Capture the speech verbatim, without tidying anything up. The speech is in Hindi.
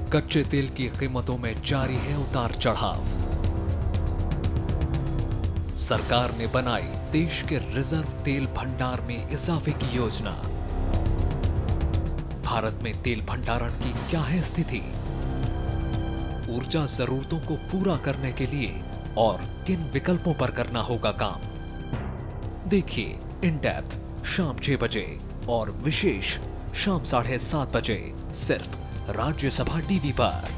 कच्चे तेल की कीमतों में जारी है उतार चढ़ाव। सरकार ने बनाई देश के रिजर्व तेल भंडार में इजाफे की योजना। भारत में तेल भंडारण की क्या है स्थिति? ऊर्जा जरूरतों को पूरा करने के लिए और किन विकल्पों पर करना होगा काम? देखिए इन डेप्थ शाम छह बजे और विशेष शाम साढ़े सात बजे सिर्फ राज्यसभा टीवी पर।